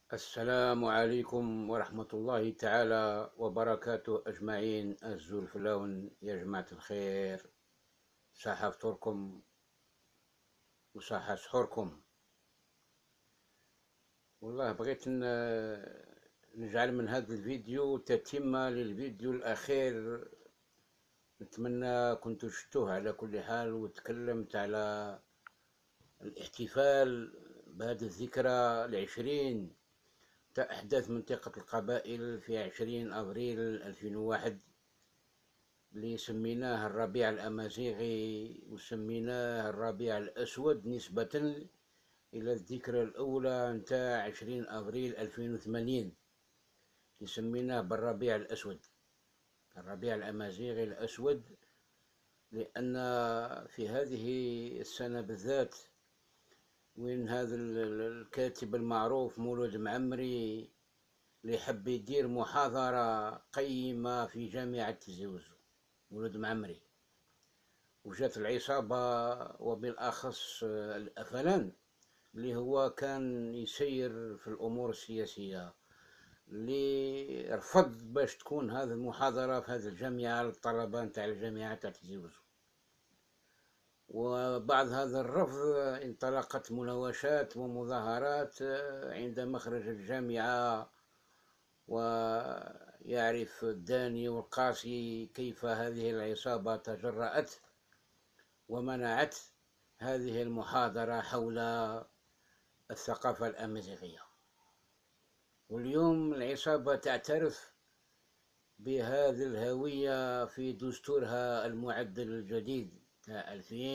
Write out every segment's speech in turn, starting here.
السلام عليكم ورحمة الله تعالى وبركاته أجمعين. الزول فلون يا جماعة الخير، صحة فطوركم وصحة سحوركم. والله بغيت نجعل من هذا الفيديو تتمة للفيديو الأخير. نتمنى كنتوا شفتوه على كل حال، وتكلمت على الاحتفال بهذه الذكرى العشرين تاع أحداث منطقة القبائل في 20 أبريل 2001، اللي سميناه الربيع الأمازيغي وسميناه الربيع الأسود نسبة إلى الذكرى الأولى نتاع 20 أبريل 2008 اللي سميناه بالربيع الأسود، الربيع الأمازيغي الأسود. لأن في هذه السنة بالذات، وين هذا الكاتب المعروف مولود معمري اللي حب يدير محاضرة قيمة في جامعة تيزي وزو، مولود معمري، وجات العصابة وبالأخص الأفلان اللي هو كان يسير في الأمور السياسية، اللي رفض باش تكون هذه المحاضرة في هذه الجامعة للطلبة نتاع الجامعة تاع تيزي وزو. وبعد هذا الرفض انطلقت مناوشات ومظاهرات عند مخرج الجامعة، ويعرف الداني والقاسي كيف هذه العصابة تجرأت ومنعت هذه المحاضرة حول الثقافة الأمازيغية. واليوم العصابة تعترف بهذه الهوية في دستورها المعدل الجديد تاع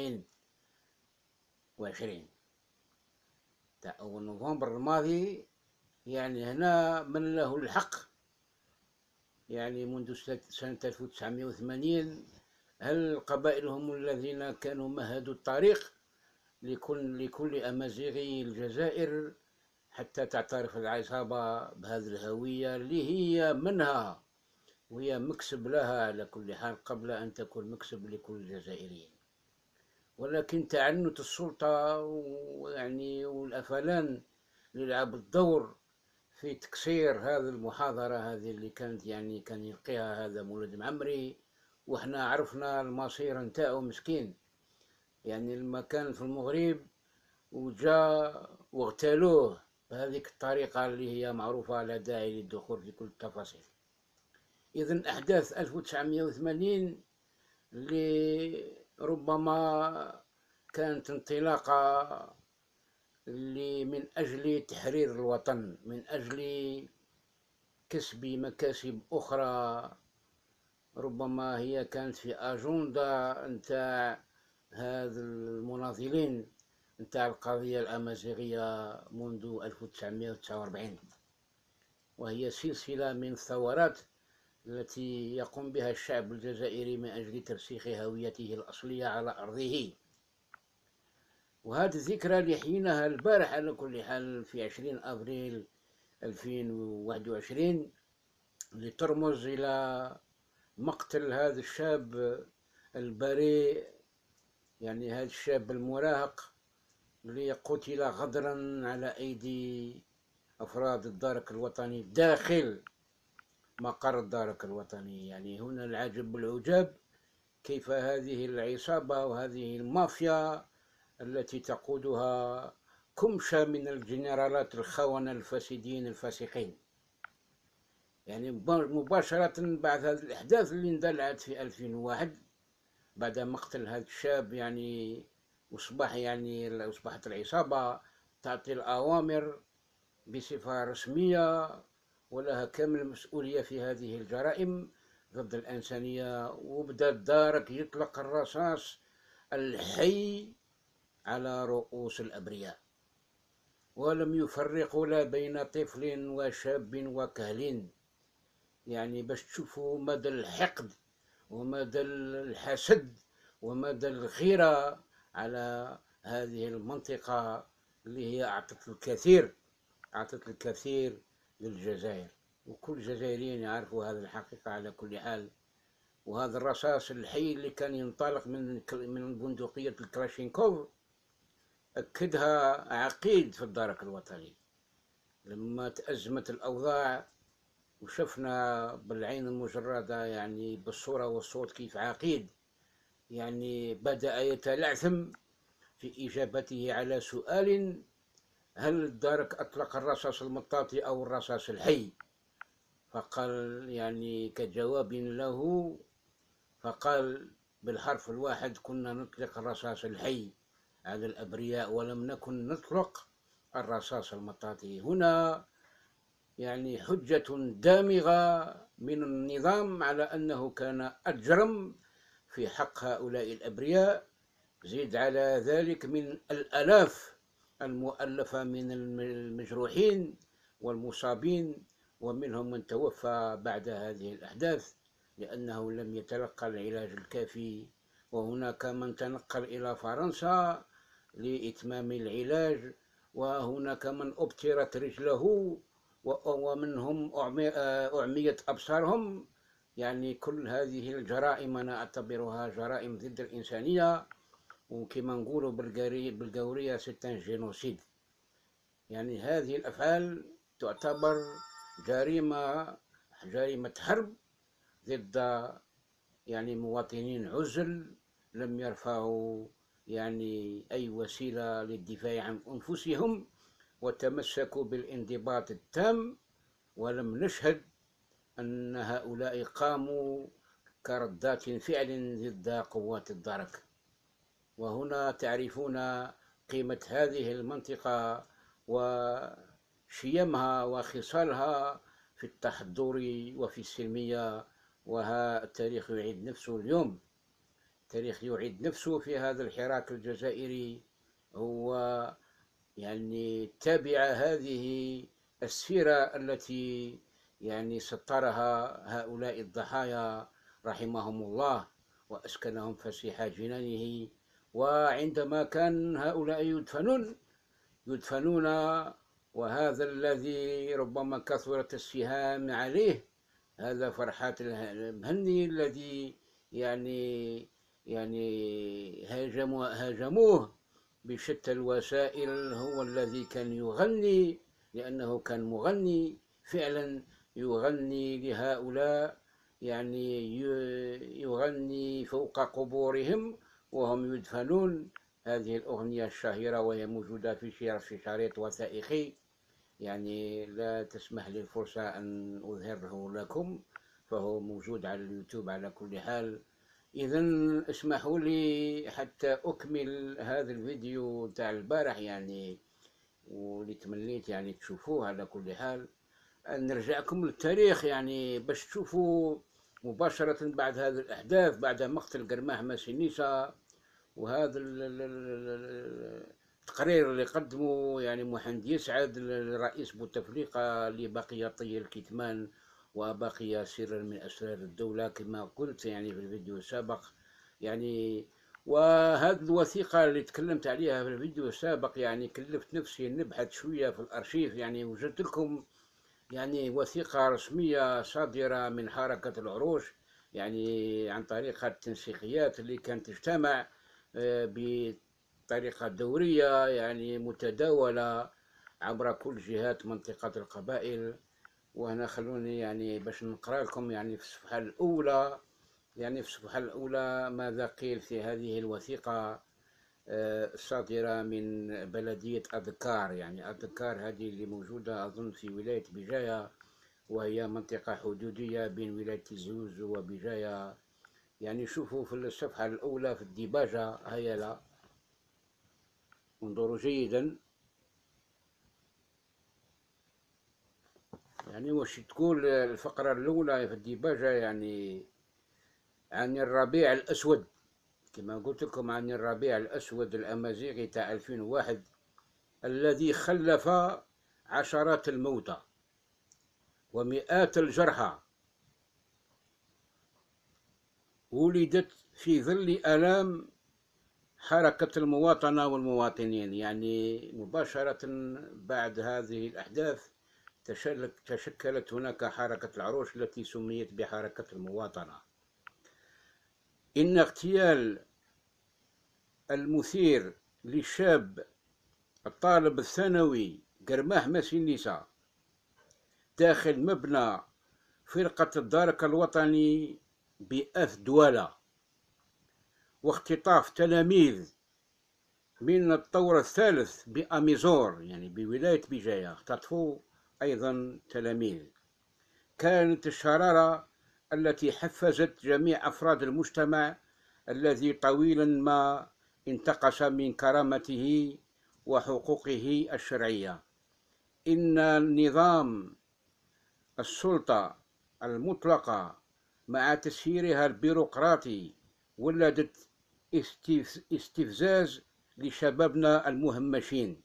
2020 تاع أول نوفمبر الماضي. يعني هنا من له الحق، يعني منذ سنة 1980 هل القبائل هم الذين كانوا مهدوا الطريق لكل أمازيغي الجزائر حتى تعترف العصابة بهذه الهوية اللي هي منها، وهي مكسب لها على كل حال قبل أن تكون مكسب لكل الجزائريين. ولكن تعنت السلطة ويعني والأفلان يلعب الدور في تكسير هذه المحاضرة هذه اللي كانت يعني كان يلقيها هذا مولد معمري، وإحنا عرفنا المصير نتاعو مسكين. يعني لما كان في المغرب وجاء واغتالوه بهذيك الطريقة اللي هي معروفة، لا داعي للدخول في كل التفاصيل. إذن أحداث 1980 اللي ربما كانت انطلاقة اللي من أجل تحرير الوطن، من أجل كسب مكاسب أخرى، ربما هي كانت في أجندة نتاع هذا المناضلين نتاع القضية الأمازيغية منذ 1949، وهي سلسلة من الثورات التي يقوم بها الشعب الجزائري من أجل ترسيخ هويته الأصلية على أرضه. وهذه الذكرى اللي حينها البارح على كل حال في 20 أبريل 2021، اللي ترمز إلى مقتل هذا الشاب البريء، يعني هذا الشاب المراهق اللي قتل غدرا على أيدي أفراد الدرك الوطني داخل مقر الدرك الوطني. يعني هنا العجب والعجاب كيف هذه العصابة وهذه المافيا التي تقودها كمشة من الجنرالات الخونة الفاسدين الفاسقين، يعني مباشرة بعد هذه الأحداث اللي اندلعت في 2001 بعد مقتل هذا الشاب، يعني أصبحت العصابة تعطي الأوامر بصفة رسمية ولها كامل المسؤولية في هذه الجرائم ضد الإنسانية. وبدأ الدارك يطلق الرصاص الحي على رؤوس الأبرياء، ولم يفرقوا لا بين طفل وشاب وكهل. يعني باش تشوفوا مدى الحقد ومدى الحسد ومدى الغيرة على هذه المنطقة اللي هي أعطت الكثير للجزائر، وكل الجزائريين يعرفوا هذه الحقيقة على كل حال. وهذا الرصاص الحي اللي كان ينطلق من بندقية الكلاشينكوف أكدها عقيد في الدرك الوطني، لما تأزمت الأوضاع وشفنا بالعين المجردة يعني بالصورة والصوت كيف عقيد يعني بدأ يتلعثم في إجابته على سؤال: هل الدارك أطلق الرصاص المطاطي أو الرصاص الحي؟ فقال يعني كجواب له، فقال بالحرف الواحد: كنا نطلق الرصاص الحي على الأبرياء ولم نكن نطلق الرصاص المطاطي. هنا يعني حجة دامغة من النظام على أنه كان أجرم في حق هؤلاء الأبرياء. زيد على ذلك من الآلاف المؤلفة من المجروحين والمصابين، ومنهم من توفى بعد هذه الأحداث لأنه لم يتلقى العلاج الكافي، وهناك من تنقل إلى فرنسا لإتمام العلاج، وهناك من أبترت رجله ومنهم أعميت أبصارهم. يعني كل هذه الجرائم أنا أعتبرها جرائم ضد الإنسانية، وكما نقولوا بالقورية ستان جينوسيد. يعني هذه الأفعال تعتبر جريمة حرب ضد يعني مواطنين عزل لم يرفعوا يعني أي وسيلة للدفاع عن أنفسهم، وتمسكوا بالانضباط التام، ولم نشهد أن هؤلاء قاموا كردات فعل ضد قوات الدرك. وهنا تعرفون قيمة هذه المنطقة وشيمها وخصالها في التحضر وفي السلمية. وها التاريخ يعيد نفسه اليوم، التاريخ يعيد نفسه في هذا الحراك الجزائري. هو يعني تابع هذه السيرة التي يعني سطرها هؤلاء الضحايا رحمهم الله وأسكنهم فسيح جنانه. وعندما كان هؤلاء يدفنون، وهذا الذي ربما كثرت السهام عليه، هذا فرحات المهني الذي يعني هاجموه بشتى الوسائل، هو الذي كان يغني، لأنه كان مغني فعلا، يغني لهؤلاء، يعني يغني فوق قبورهم وهم يدفنون. هذه الأغنية الشهيرة وهي موجودة في شريط وثائقي، يعني لا تسمح لي الفرصة أن أظهره لكم، فهو موجود على اليوتيوب على كل حال. إذا اسمحوا لي حتى أكمل هذا الفيديو تاع البارح، يعني واللي تمنيت يعني تشوفوه على كل حال. نرجعكم للتاريخ يعني باش تشوفوا مباشرة بعد هذه الأحداث، بعد مقتل قرماح ماسينيسا، وهذا التقرير اللي قدمه يعني محمد يسعد الرئيس بوتفليقة لبقيتي الكتمان وبقي سرا من أسرار الدولة كما قلت يعني في الفيديو السابق. يعني وهذه الوثيقة اللي تكلمت عليها في الفيديو السابق، يعني كلفت نفسي نبحث شوية في الأرشيف، يعني وجدت لكم يعني وثيقة رسمية صادرة من حركة العروش، يعني عن طريق التنسيقيات اللي كانت تجتمع بطريقة دورية يعني متداولة عبر كل جهات منطقة القبائل. وهنا خلوني يعني باش نقرأ لكم يعني في الصفحة الأولى، يعني في الصفحة الأولى ماذا قيل في هذه الوثيقة الصادرة من بلدية أذكار. يعني أذكار هذه اللي موجودة أظن في ولاية بجاية، وهي منطقة حدودية بين ولاية الزوز وبجاية. يعني شوفوا في الصفحة الأولى في الديباجة، هيا لا انظروا جيدا. يعني وش تقول الفقرة الأولى في الديباجة؟ يعني عن الربيع الأسود، كما قلت لكم، عن الربيع الأسود الأمازيغي تاع 2001 الذي خلف عشرات الموتى ومئات الجرحى، ولدت في ظل آلام حركة المواطنة والمواطنين. يعني مباشرة بعد هذه الأحداث تشكلت هناك حركة العروش التي سميت بحركة المواطنة. إن اغتيال المثير للشاب الطالب الثانوي قرماح ماسينيسا داخل مبنى فرقة الدرك الوطني بأف دوالة، واختطاف تلاميذ من الطور الثالث بأميزور يعني بولاية بجاية، اختطفوا أيضا تلاميذ. كانت الشرارة التي حفزت جميع أفراد المجتمع الذي طويلا ما انتقص من كرامته وحقوقه الشرعية. إن نظام السلطة المطلقة مع تسييرها البيروقراطي ولدت استفزاز لشبابنا المهمشين.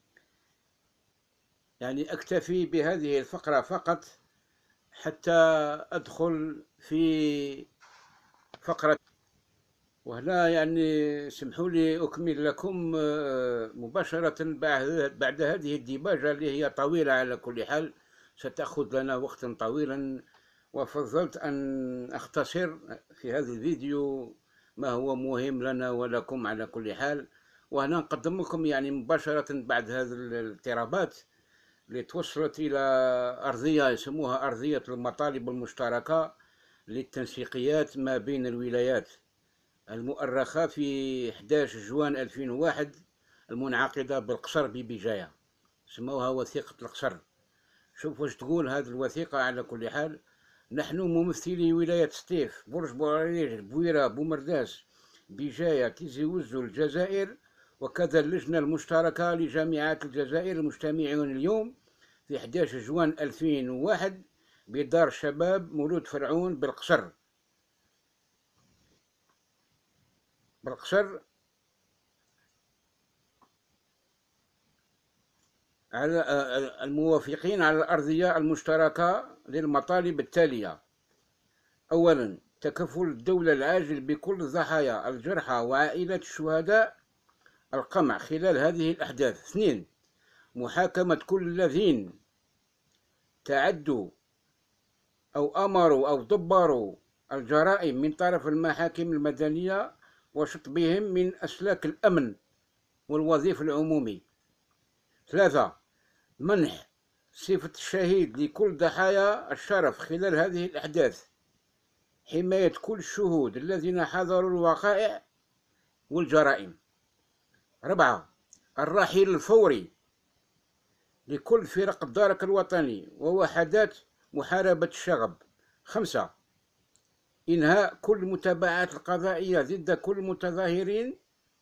يعني أكتفي بهذه الفقرة فقط حتى أدخل في فقرة، وهنا يعني سمحوا لي أكمل لكم مباشرة بعد هذه الديباجة اللي هي طويلة على كل حال، ستأخذ لنا وقتا طويلا، وفضلت أن أختصر في هذا الفيديو ما هو مهم لنا ولكم على كل حال. وهنا نقدم لكم يعني مباشرة بعد هذه الاضطرابات اللي توصلت إلى أرضية يسموها أرضية المطالب المشتركة للتنسيقيات ما بين الولايات، المؤرخة في 11 جوان 2001 المنعقدة بالقصر ببجاية، سموها وثيقة القصر. شوف واش تقول هذه الوثيقة. على كل حال، نحن ممثلي ولاية سطيف، برج بوعريج، بويرة، بومرداس، بجاية، تيزي وزو، الجزائر، وكذا اللجنة المشتركة لجامعات الجزائر المجتمعون اليوم في 11 جوان 2001 بدار شباب مولود فرعون بالقصر على الموافقين على الأرضية المشتركة للمطالب التالية: أولا، تكفل الدولة العاجل بكل ضحايا الجرحى وعائلات الشهداء القمع خلال هذه الأحداث. اثنين، محاكمة كل الذين تعدوا أو أمروا أو دبروا الجرائم من طرف المحاكم المدنية وشطبهم من أسلاك الأمن والوظيفة العمومي. ثلاثة، منح صفة الشهيد لكل ضحايا الشرف خلال هذه الأحداث، حماية كل الشهود الذين حضروا الوقائع والجرائم. 4، الرحيل الفوري لكل فرق الدرك الوطني ووحدات محاربة الشغب. 5، إنهاء كل المتابعات القضائية ضد كل المتظاهرين،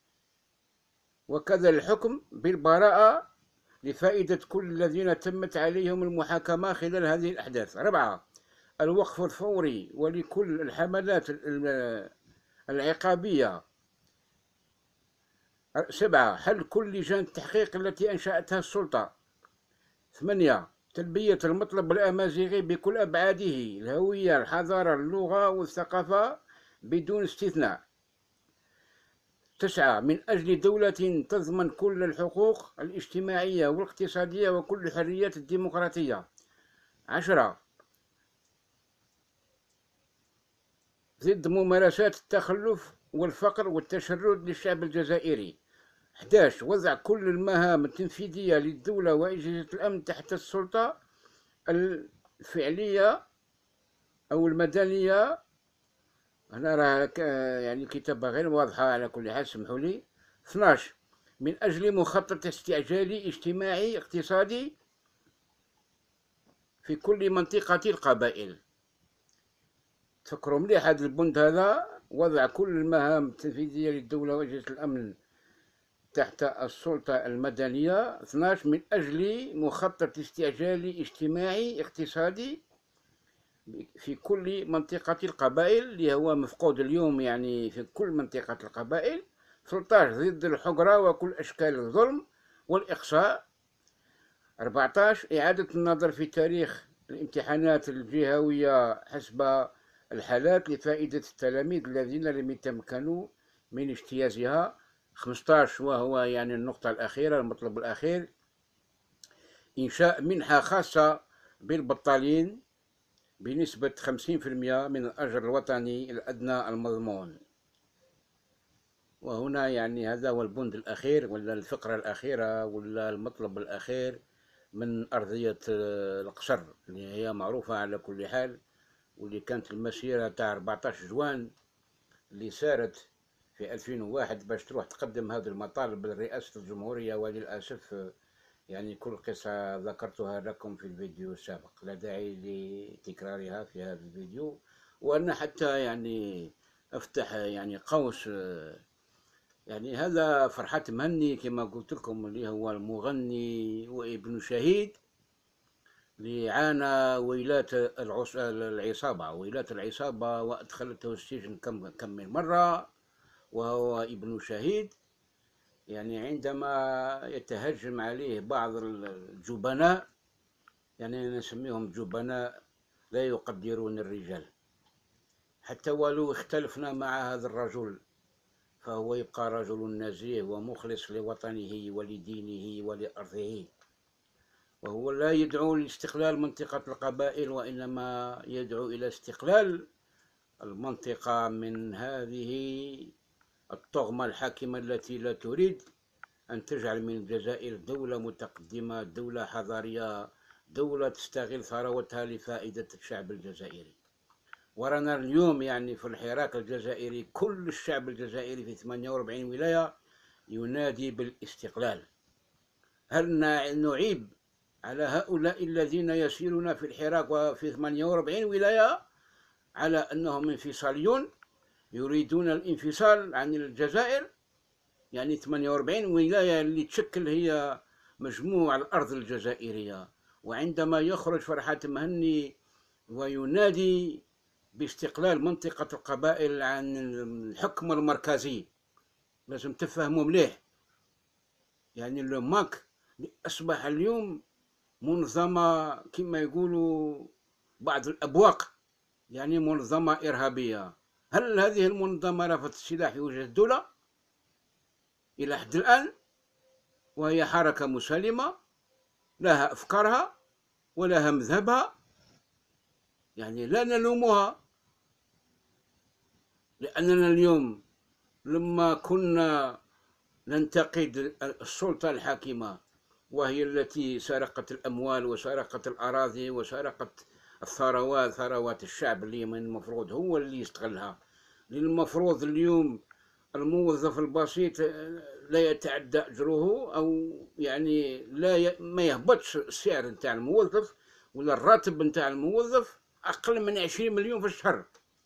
وكذا الحكم بالبراءة لفائدة كل الذين تمت عليهم المحاكمة خلال هذه الأحداث. 4، الوقف الفوري ولكل الحملات العقابية. 7، حل كل لجان التحقيق التي أنشأتها السلطة. 8، تلبية المطلب الأمازيغي بكل أبعاده، الهوية، الحضارة، اللغة والثقافة بدون استثناء. 9، من أجل دولة تضمن كل الحقوق الاجتماعية والاقتصادية وكل الحريات الديمقراطية. 10، ضد ممارسات التخلف والفقر والتشرد للشعب الجزائري. 11، وضع كل المهام التنفيذية للدولة وأجهزة الأمن تحت السلطة الفعلية أو المدنية. هنا راه يعني الكتابة غير واضحة على كل حال، سمحوا لي. 12، من أجل مخطط استعجالي اجتماعي اقتصادي في كل منطقة القبائل. تفكروا مليح هذا البند هذا، وضع كل المهام التنفيذية للدولة وأجهزة الأمن تحت السلطة المدنية. 12، من أجل مخطط استعجالي اجتماعي اقتصادي في كل منطقة القبائل، اللي هو مفقود اليوم يعني في كل منطقة القبائل. 13، ضد الحقرة وكل أشكال الظلم والإقصاء. 14، إعادة النظر في تاريخ الامتحانات الجهوية حسب الحالات لفائدة التلاميذ الذين لم يتمكنوا من اجتيازها. 15، وهو يعني النقطة الأخيرة، المطلب الأخير، إنشاء منحة خاصة بالبطالين بنسبة 50% من الأجر الوطني الأدنى المضمون. وهنا يعني هذا هو البند الأخير ولا الفقرة الأخيرة ولا المطلب الأخير من أرضية القصر اللي هي معروفة على كل حال، واللي كانت المسيرة تاع 14 جوان اللي سارت في 2001 باش تروح تقدم هذه المطالب لرئاسة الجمهورية. وللأسف يعني كل قصة ذكرتها لكم في الفيديو السابق، لا داعي لتكرارها في هذا الفيديو. وأنا حتى يعني أفتح يعني قوس، يعني هذا فرحات مهني كما قلت لكم، اللي هو المغني وابن شهيد اللي عانى ويلات العصابة وأدخلته السجن كم من مرة، وهو ابن شهيد. يعني عندما يتهجم عليه بعض الجبناء، يعني نسميهم جبناء لا يقدرون الرجال، حتى ولو اختلفنا مع هذا الرجل فهو يبقى رجل نزيه ومخلص لوطنه ولدينه ولأرضه، وهو لا يدعو لاستقلال منطقة القبائل، وإنما يدعو إلى استقلال المنطقة من هذه الطغمة الحاكمة التي لا تريد أن تجعل من الجزائر دولة متقدمة، دولة حضارية، دولة تستغل ثروتها لفائدة الشعب الجزائري. ورانا اليوم يعني في الحراك الجزائري كل الشعب الجزائري في 48 ولاية ينادي بالاستقلال. هل نعيب على هؤلاء الذين يسيرون في الحراك وفي 48 ولاية على أنهم انفصاليون يريدون الانفصال عن الجزائر؟ يعني 48 ولاية اللي تشكل هي مجموع الأرض الجزائرية، وعندما يخرج فرحات مهني وينادي باستقلال منطقة القبائل عن الحكم المركزي، لازم تفهموا مليح. يعني الماك أصبح اليوم منظمة كما يقولوا بعض الأبواق، يعني منظمة إرهابية. هل هذه المنظمة رفضت السلاح في وجه الدولة إلى حد الآن؟ وهي حركة مسالمة لها أفكارها ولها مذهبها، يعني لا نلومها، لأننا اليوم لما كنا ننتقد السلطة الحاكمة وهي التي سرقت الأموال وسرقت الأراضي وسرقت الثروات، ثروات الشعب اللي من المفروض هو اللي يستغلها. المفروض اليوم الموظف البسيط لا يتعدى أجره، أو يعني ما يهبطش السعر نتاع الموظف ولا الراتب نتاع الموظف أقل من 20 مليون في الشهر.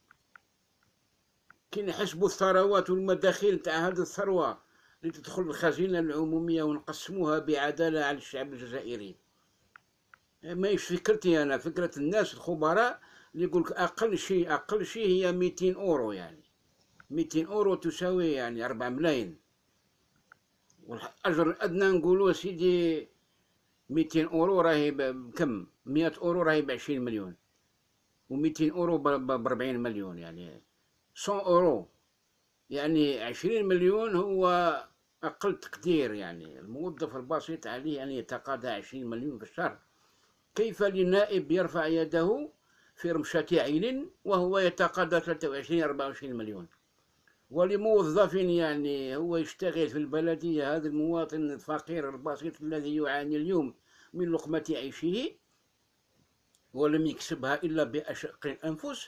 كي نحسبوا الثروات والمداخيل نتاع هذه الثروة اللي تدخل الخزينة العمومية ونقسموها بعدالة على الشعب الجزائري، ما يش فكرتي أنا، فكرة الناس الخبراء اللي يقولك أقل شيء هي 200 أورو، يعني 200 أورو تساوي يعني 4 ملايين. والأجر الأدنى نقولوا سيدي 200 أورو راهي بكم؟ 100 أورو راهي ب20 مليون، و200 أورو ب40 مليون، يعني 100 أورو، يعني 20 مليون هو أقل تقدير. يعني الموظف البسيط عليه أن يتقاضى 20 مليون في الشهر. كيف لنائب يرفع يده في رمشة عين وهو يتقاضى 23 24 مليون؟ ولموظف يعني هو يشتغل في البلدية، هذا المواطن الفقير البسيط الذي يعاني اليوم من لقمة عيشه ولم يكسبها إلا بأشق الأنفس،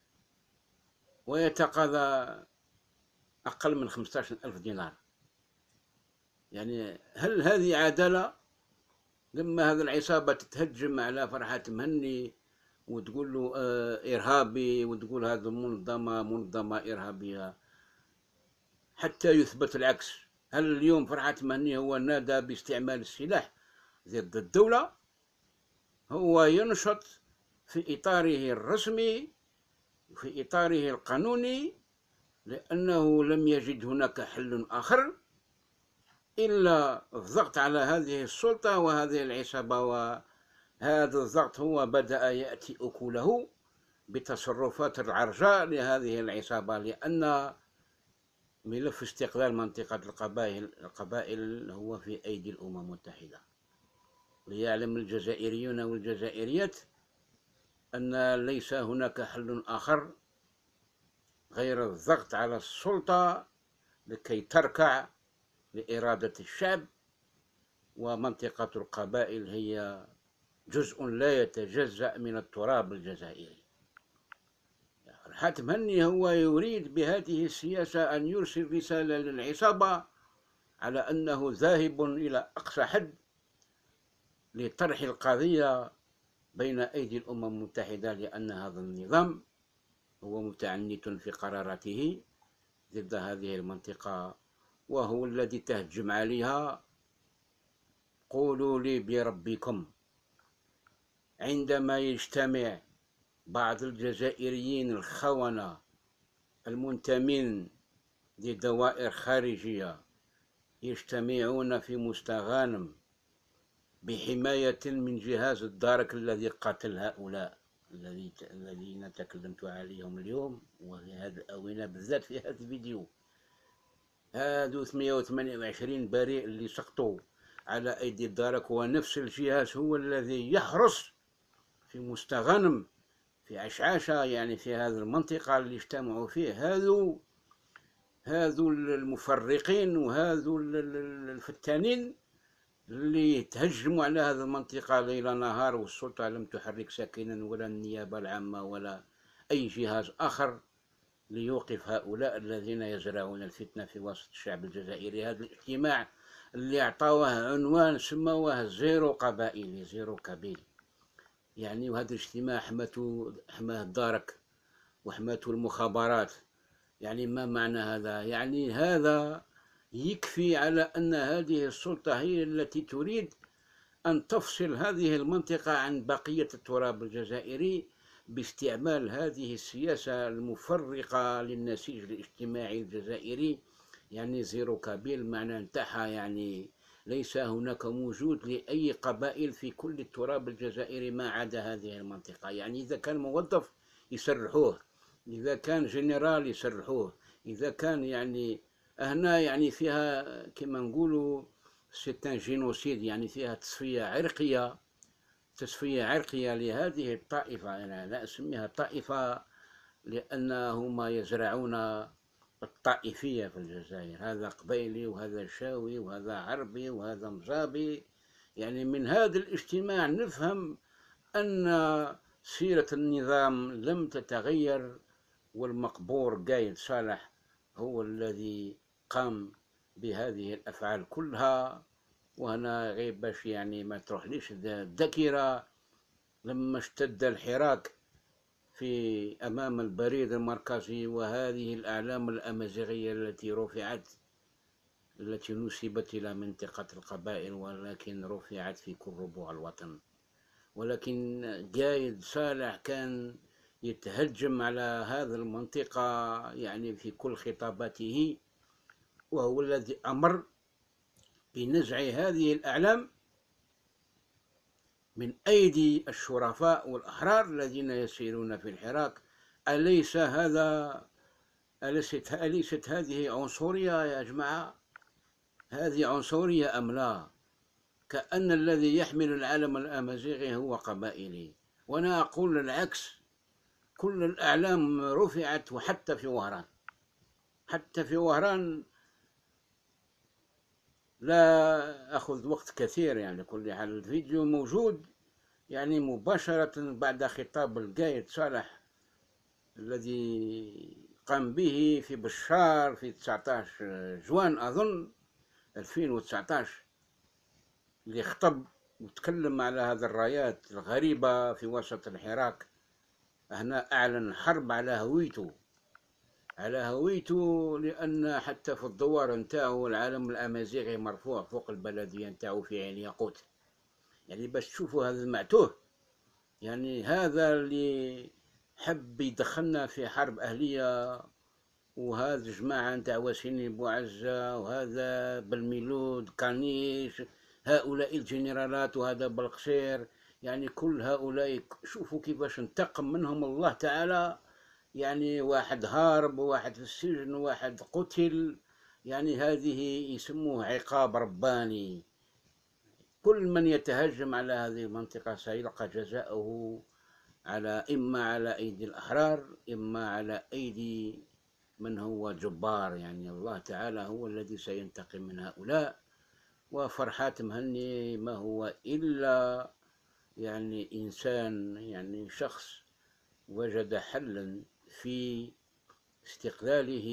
ويتقاضى أقل من 15,000 دينار. يعني هل هذه عدالة؟ لما هذه العصابة تتهجم على فرحات مهني وتقول له إرهابي، وتقول هذه منظمة إرهابية حتى يثبت العكس. هل اليوم فرحات مهني هو نادى باستعمال السلاح ضد الدولة؟ هو ينشط في إطاره الرسمي وفي إطاره القانوني، لأنه لم يجد هناك حل آخر إلا الضغط على هذه السلطة وهذه العصابة. وهذا الضغط هو بدأ يأتي أكله بتصرفات العرجاء لهذه العصابة، لأن ملف استقلال منطقة القبائل هو في أيدي الأمم المتحدة. ليعلم الجزائريون والجزائريات أن ليس هناك حل آخر غير الضغط على السلطة لكي تركع لإرادة الشعب ومنطقة القبائل هي جزء لا يتجزأ من التراب الجزائري. حاتم هني هو يريد بهذه السياسة أن يرسل رسالة للعصابة على أنه ذاهب إلى أقصى حد لطرح القضية بين أيدي الأمم المتحدة، لأن هذا النظام هو متعنت في قراراته ضد هذه المنطقة، وهو الذي تهجم عليها. قولوا لي بربكم، عندما يجتمع بعض الجزائريين الخونة المنتمين لدوائر خارجية يجتمعون في مستغانم بحماية من جهاز الدارك الذي قاتل هؤلاء الذين تكلمت عليهم اليوم وفي هذه الآونة بالذات في هذا الفيديو، هادو 128 بريء اللي سقطوا على أيدي الدارك، ونفس الجهاز هو الذي يحرس في مستغانم في عشعاشة، يعني في هذه المنطقة اللي اجتمعوا فيه هذو المفرقين وهذو الفتانين اللي تهجموا على هذه المنطقة ليل نهار، والسلطة لم تحرك ساكنا ولا النيابة العامة ولا أي جهاز آخر ليوقف هؤلاء الذين يزرعون الفتنة في وسط الشعب الجزائري. هذا الاجتماع اللي أعطوه عنوان سموه زيرو قبائلي، زيرو كابيل يعني، وهذا الاجتماع حماه الدارك وحماته المخابرات. يعني ما معنى هذا؟ يعني هذا يكفي على أن هذه السلطة هي التي تريد أن تفصل هذه المنطقة عن بقية التراب الجزائري باستعمال هذه السياسة المفرقة للنسيج الاجتماعي الجزائري. يعني زيرو كابيل معنى انتحى، يعني ليس هناك وجود لأي قبائل في كل التراب الجزائري ما عدا هذه المنطقة. يعني إذا كان موظف يسرحوه، إذا كان جنرال يسرحوه، إذا كان يعني هنا يعني فيها كما نقولوا سيتان جينوسيد، يعني فيها تصفية عرقية لهذه الطائفة. أنا لا أسميها طائفة لأنهم يزرعون الطائفية في الجزائر، هذا قبيلي وهذا شاوي وهذا عربي وهذا مزابي. يعني من هذا الاجتماع نفهم أن سيرة النظام لم تتغير، والمقبور قايد صالح هو الذي قام بهذه الأفعال كلها. وهنا غير باش يعني ما تروحليش الذاكرة، لما اشتد الحراك في أمام البريد المركزي وهذه الأعلام الأمازيغية التي رفعت، التي نسبت إلى منطقة القبائل ولكن رفعت في كل ربوع الوطن، ولكن قايد صالح كان يتهجم على هذه المنطقة يعني في كل خطاباته، وهو الذي أمر بنزع هذه الأعلام من أيدي الشرفاء والأحرار الذين يسيرون في الحراك. أليست هذه عنصرية يا جماعة؟ هذه عنصرية أم لا؟ كأن الذي يحمل العلم الأمازيغي هو قبائلي، وأنا أقول العكس. كل الأعلام رفعت، وحتى في وهران، حتى في وهران. لا أخذ وقت كثير، يعني كل حال الفيديو موجود يعني مباشرة بعد خطاب القايد صالح الذي قام به في بشار في 19 جوان أظن 2019، اللي خطب وتكلم على هذه الرايات الغريبة في وسط الحراك. هنا أعلن حرب على هويته، لأن حتى في الدوار نتاعو العالم الأمازيغي مرفوع فوق البلدية نتاعو في عين ياقوت. يعني باش تشوفوا هذا المعتوه، يعني هذا اللي حب يدخلنا في حرب أهلية، وهذا جماعة نتاع واسيني بوعزة وهذا بالميلود كانيش، هؤلاء الجنرالات وهذا بالقصير، يعني كل هؤلاء شوفوا كيفاش انتقم منهم الله تعالى. يعني واحد هارب وواحد في السجن وواحد قتل، يعني هذه يسموه عقاب رباني. كل من يتهجم على هذه المنطقة سيلقى جزاؤه إما على أيدي الأحرار، إما على أيدي من هو جبار. يعني الله تعالى هو الذي سينتقم من هؤلاء. وفرحات مهني ما هو إلا يعني إنسان، يعني شخص وجد حلا في استقلاله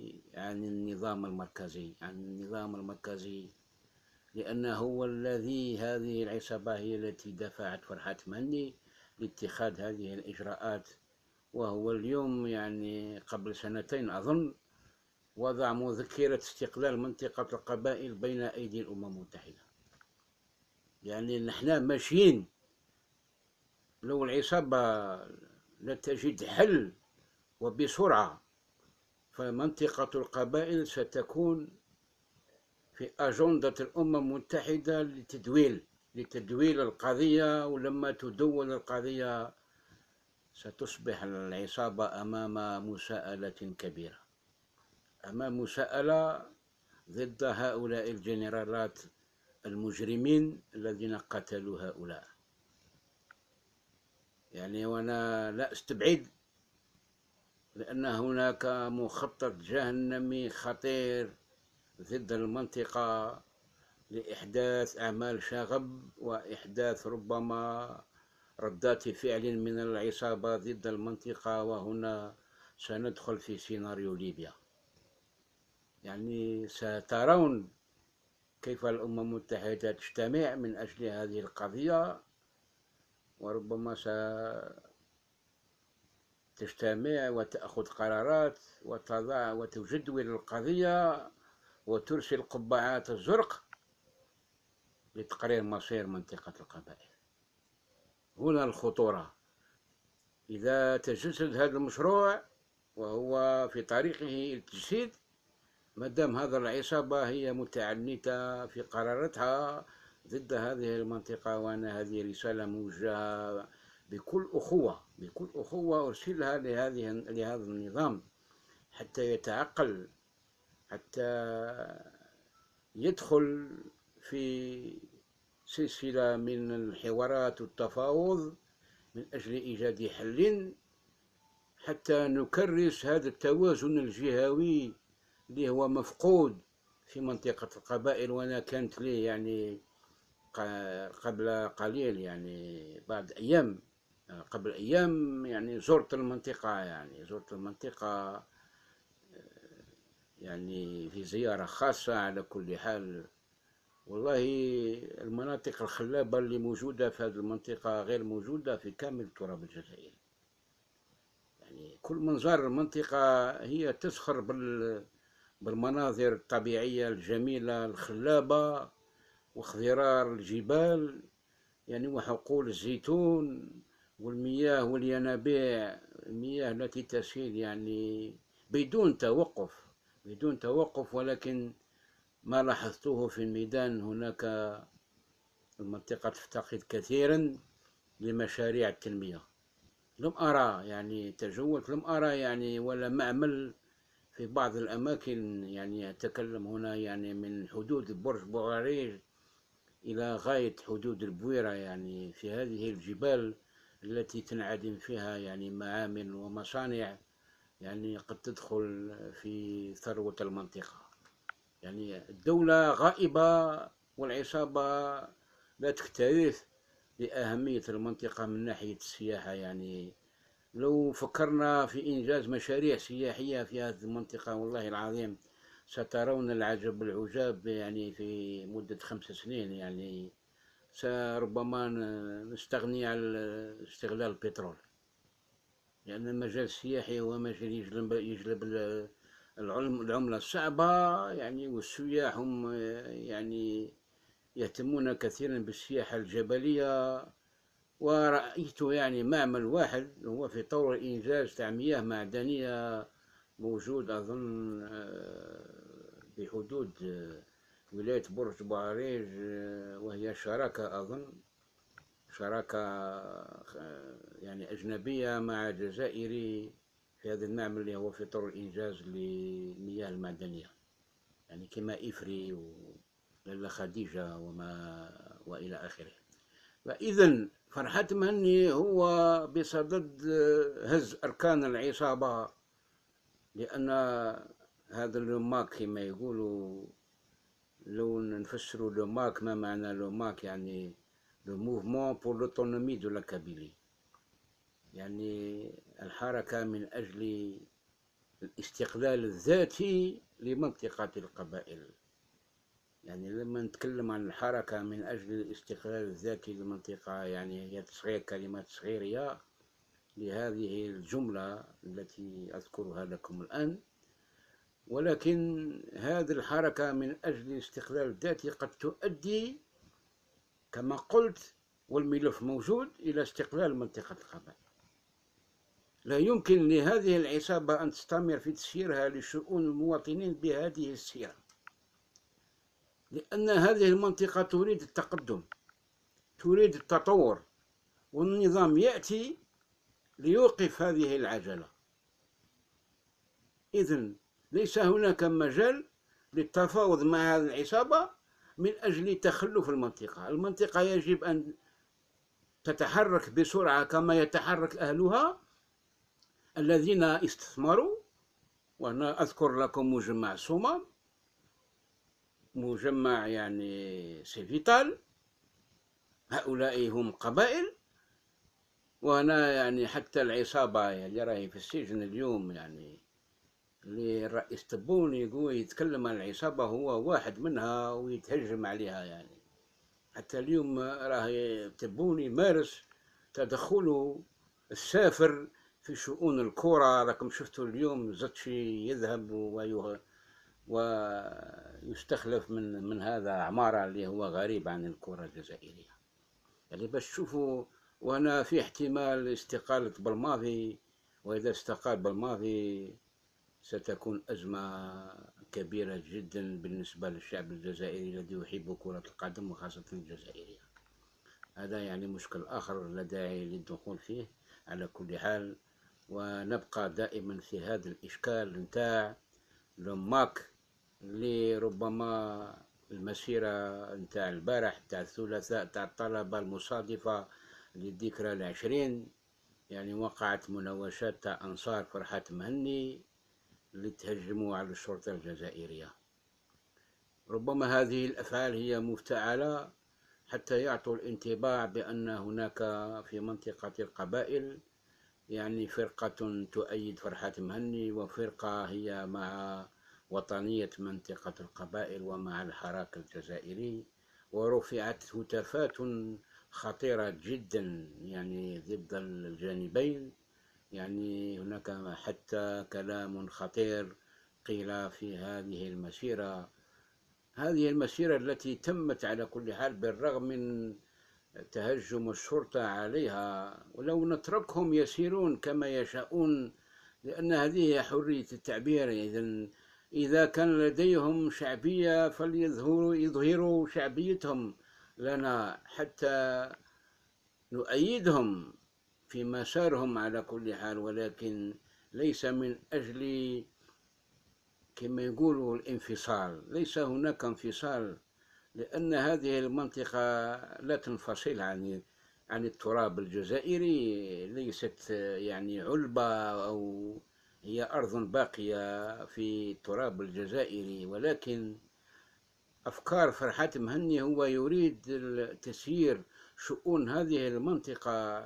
عن النظام المركزي، لأنه هو الذي، هذه العصابة هي التي دفعت فرحات مهني لاتخاذ هذه الإجراءات. وهو اليوم يعني قبل سنتين أظن وضع مذكرة استقلال منطقة القبائل بين أيدي الأمم المتحدة. يعني نحن ماشيين، لو العصابة لا تجد حل وبسرعة فمنطقة القبائل ستكون في أجندة الأمم المتحدة لتدويل القضية، ولما تدول القضية ستصبح العصابة أمام مساءلة كبيرة، أمام مساءلة ضد هؤلاء الجنرالات المجرمين الذين قتلوا هؤلاء. يعني وأنا لا أستبعد، لأن هناك مخطط جهنمي خطير ضد المنطقة لإحداث أعمال شغب وإحداث ربما ردات فعل من العصابة ضد المنطقة، وهنا سندخل في سيناريو ليبيا. يعني سترون كيف الأمم المتحدة تجتمع من أجل هذه القضية، وربما ستجتمع وتأخذ قرارات وتضع وتجدول القضية وترسل قبعات الزرق لتقرير مصير منطقة القبائل. هنا الخطورة. إذا تجسد هذا المشروع وهو في طريقه التجسيد، مادام هذا العصابة هي متعنتة في قراراتها ضد هذه المنطقة، وأنا هذه رسالة موجهة بكل أخوة أرسلها لهذا النظام حتى يتعقل، حتى يدخل في سلسلة من الحوارات والتفاوض من أجل إيجاد حل، حتى نكرس هذا التوازن الجهوي اللي هو مفقود في منطقة القبائل. وأنا كانت لي يعني قبل قليل، يعني بعد أيام، قبل أيام يعني زرت المنطقة يعني في زيارة خاصة. على كل حال والله المناطق الخلابة اللي موجودة في هذه المنطقة غير موجودة في كامل التراب الجزائري. يعني كل منظر المنطقة هي تزخر بالمناظر الطبيعية الجميلة الخلابة، واخضرار الجبال يعني وحقول الزيتون والمياه والينابيع، المياه التي تسيل يعني بدون توقف. ولكن ما لاحظته في الميدان، هناك المنطقة تفتقد كثيرا لمشاريع التنمية. لم أرى يعني تجولت، لم أرى يعني ولا معمل في بعض الأماكن. يعني أتكلم هنا يعني من حدود برج بوغاريج إلى غاية حدود البويرة، يعني في هذه الجبال التي تنعدم فيها يعني معامل ومصانع يعني قد تدخل في ثروة المنطقة. يعني الدولة غائبة والعصابة لا تكترث لأهمية المنطقة من ناحية السياحة. يعني لو فكرنا في إنجاز مشاريع سياحية في هذه المنطقة والله العظيم سترون العجب العجاب. يعني في مدة 5 سنين يعني ربما نستغني عن استغلال البترول، لأن المجال السياحي هو مجال يجلب العملة الصعبة. يعني والسياح هم يعني يهتمون كثيرا بالسياحة الجبلية. ورأيت يعني معمل واحد هو في طور الإنجاز تاع مياه معدنية موجود أظن بحدود ولاية برج بوعريج، وهي شراكة أظن شراكة يعني أجنبية مع جزائري في هذا المعمل اللي هو في طور الإنجاز للمياه المعدنية، يعني كما إفري ولالا خديجة وإلى آخره. فإذا فرحات مهني هو بصدد هز أركان العصابة، لأن هذا الماك كما يقولوا لو نفسروا لو ماك، ما معنى لو ماك؟ يعني لو موفمون بور لوتونومي دو لا كابيلي، يعني الحركة من أجل الاستقلال الذاتي لمنطقة القبائل. يعني لما نتكلم عن الحركة من أجل الاستقلال الذاتي للمنطقة، يعني هي تصغير كلمة تصغيرية لهذه الجملة التي أذكرها لكم الآن. ولكن هذه الحركة من أجل الاستقلال الذاتي قد تؤدي كما قلت، والملف موجود، إلى استقلال منطقة القبائل. لا يمكن لهذه العصابة أن تستمر في تسييرها لشؤون المواطنين بهذه السيرة، لأن هذه المنطقة تريد التقدم، تريد التطور، والنظام يأتي ليوقف هذه العجلة. إذن ليس هناك مجال للتفاوض مع هذه العصابة من أجل تخلف المنطقة. المنطقة يجب أن تتحرك بسرعة كما يتحرك أهلها الذين استثمروا. وأنا أذكر لكم مجمع صومال، مجمع يعني سيفيتال، هؤلاء هم قبائل. وأنا يعني حتى العصابة اللي راهي في السجن اليوم، يعني اللي الرئيس تبوني يقول يتكلم عن العصابة، هو واحد منها ويتهجم عليها. يعني حتى اليوم راهي تبوني مارس تدخله السافر في شؤون الكرة. راكم شفتوا اليوم زتشي يذهب ويستخلف من هذا عمارة اللي هو غريب عن الكرة الجزائرية. يعني باش تشوفوا. وأنا في احتمال استقالة بالماضي، وإذا استقال بالماضي ستكون أزمة كبيرة جدا بالنسبة للشعب الجزائري الذي يحب كرة القدم وخاصة الجزائرية. هذا يعني مشكل آخر لا داعي للدخول فيه. على كل حال، ونبقى دائما في هذا الإشكال نتاع لوماك، اللي ربما المسيرة نتاع البارح نتاع الثلاثاء تاع الطلبة المصادفة للذكرى العشرين، يعني وقعت مناوشات تاع أنصار فرحات مهني اللي تهجموا على الشرطة الجزائرية. ربما هذه الأفعال هي مفتعلة حتى يعطوا الانطباع بأن هناك في منطقة القبائل يعني فرقة تؤيد فرحات مهني، وفرقة هي مع وطنية منطقة القبائل ومع الحراك الجزائري. ورفعت هتافات خطيرة جدا يعني ضد الجانبين. يعني هناك حتى كلام خطير قيل في هذه المسيرة التي تمت على كل حال بالرغم من تهجم الشرطة عليها. ولو نتركهم يسيرون كما يشاءون، لأن هذه حرية التعبير. إذا كان لديهم شعبية يظهروا شعبيتهم لنا حتى نؤيدهم في مسارهم على كل حال، ولكن ليس من أجل كما يقولوا الانفصال. ليس هناك انفصال، لأن هذه المنطقة لا تنفصل عن التراب الجزائري. ليست يعني علبة أو هي أرض باقية في التراب الجزائري. ولكن أفكار فرحات مهني هو يريد تسيير شؤون هذه المنطقة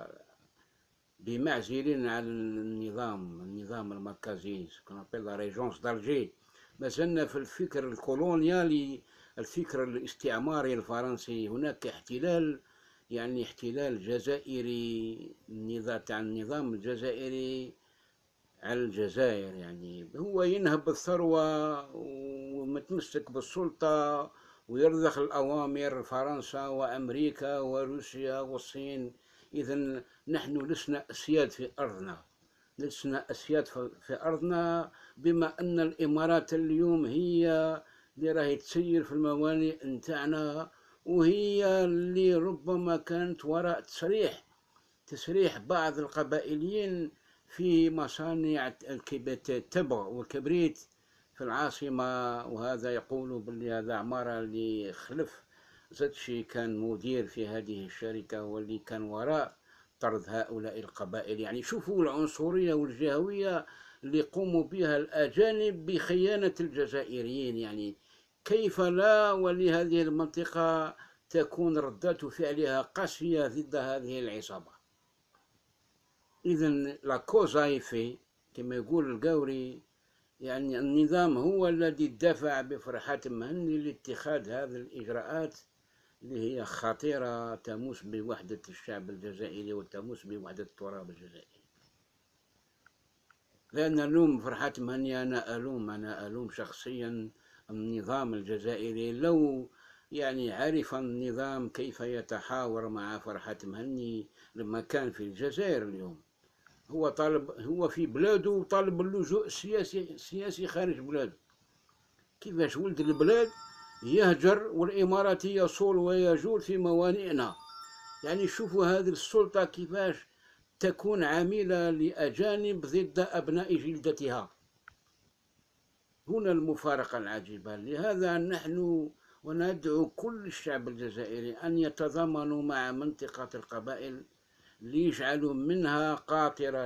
بمعزل عن النظام المركزي، لا ريجونس دالجي. ما زلنا في الفكر الكولونيالي، الفكر الاستعماري الفرنسي. هناك احتلال، يعني احتلال جزائري تاع النظام الجزائري على الجزائر. يعني هو ينهب الثروة ومتمسك بالسلطة ويرضخ الأوامر فرنسا وأمريكا وروسيا والصين. إذا نحن لسنا أسياد في أرضنا، بما أن الإمارات اليوم هي اللي راهي تسير في الموانئ نتاعنا، وهي اللي ربما كانت وراء تسريح بعض القبائليين في مصانع التبغ والكبريت في العاصمة. وهذا يقول باللي هذا عمارة اللي خلف زتشي كان مدير في هذه الشركة، واللي كان وراء طرد هؤلاء القبائل. يعني شوفوا العنصرية والجهوية اللي قوموا بها الأجانب بخيانة الجزائريين. يعني كيف لا ولهذه المنطقة تكون ردات فعلها قاسية ضد هذه العصابة. إذا لا كوزا في كما يقول القوري، يعني النظام هو الذي دفع بفرحات مهني لاتخاذ هذه الإجراءات اللي هي خطيرة تمس بوحدة الشعب الجزائري وتمس بوحدة التراب الجزائري. لا نلوم فرحات مهني، أنا ألوم شخصيا النظام الجزائري. لو يعني عرف النظام كيف يتحاور مع فرحات مهني لما كان في الجزائر اليوم، هو في بلاده طالب اللجوء السياسي خارج بلاده. كيفاش ولد البلاد يهجر والإمارات يصول ويجول في موانئنا؟ يعني شوفوا هذه السلطة كيفاش تكون عاملة لأجانب ضد أبناء جلدتها. هنا المفارقة العجيبة. لهذا نحن وندعو كل الشعب الجزائري أن يتضامنوا مع منطقة القبائل ليجعلوا منها قاطرة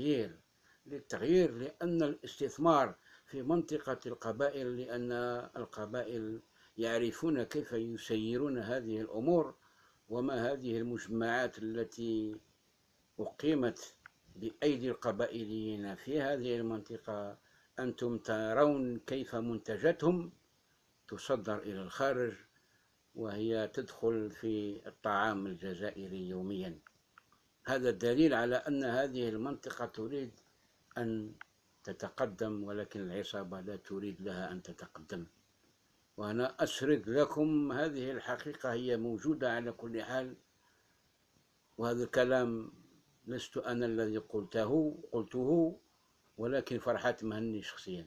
للتغيير، لأن الاستثمار في منطقة القبائل، لأن القبائل يعرفون كيف يسيرون هذه الأمور، وما هذه المجمعات التي أقيمت بأيدي القبائليين في هذه المنطقة. أنتم ترون كيف منتجاتهم تصدر إلى الخارج، وهي تدخل في الطعام الجزائري يوميا. هذا الدليل على أن هذه المنطقة تريد أن تتقدم، ولكن العصابة لا تريد لها أن تتقدم. وأنا أسرد لكم هذه الحقيقة، هي موجودة على كل حال. وهذا الكلام لست أنا الذي قلته، ولكن فرحات مهني شخصيا.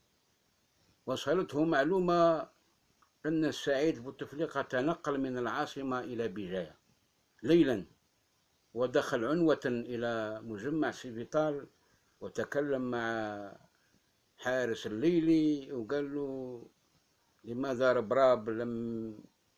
وصلته معلومة أن السعيد بوتفليقة تنقل من العاصمة إلى بجاية ليلا، ودخل عنوة إلى مجمع سيفيطال وتكلم مع حارس الليلي وقال له لماذا ربراب لم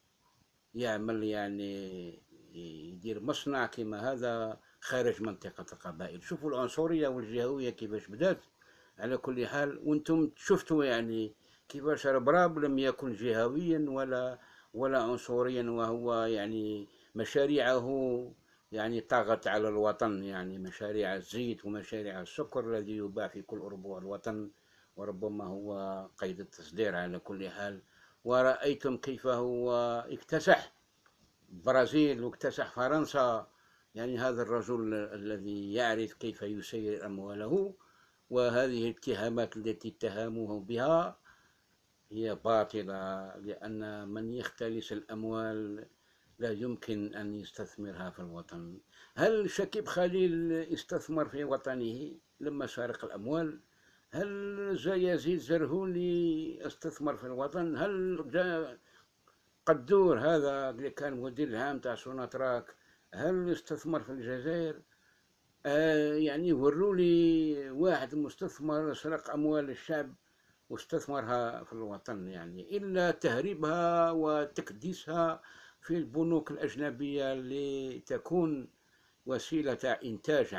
يعمل يعني يدير مصنع كما هذا خارج منطقة القبائل. شوفوا العنصرية والجهوية كيفاش بدات. على كل حال وانتم شفتوا يعني كيفاش ربراب لم يكن جهويا ولا عنصريا، وهو يعني مشاريعه يعني طغت على الوطن، يعني مشاريع الزيت ومشاريع السكر الذي يباع في كل أربوع الوطن، وربما هو قيد التصدير. على كل حال ورأيتم كيف هو اكتسح البرازيل واكتسح فرنسا. يعني هذا الرجل الذي يعرف كيف يسير أمواله، وهذه الاتهامات التي اتهموه بها هي باطلة، لأن من يختلس الأموال لا يمكن أن يستثمرها في الوطن. هل شكيب خليل استثمر في وطنه لما سرق الأموال؟ هل يزيد زرهوني استثمر في الوطن؟ هل جاء قدور هذا اللي كان مدير العام تاع سوناتراك هل استثمر في الجزائر؟ يعني وروا لي واحد مستثمر سرق أموال الشعب واستثمرها في الوطن، يعني إلا تهريبها وتكديسها في البنوك الأجنبية لتكون وسيلة إنتاج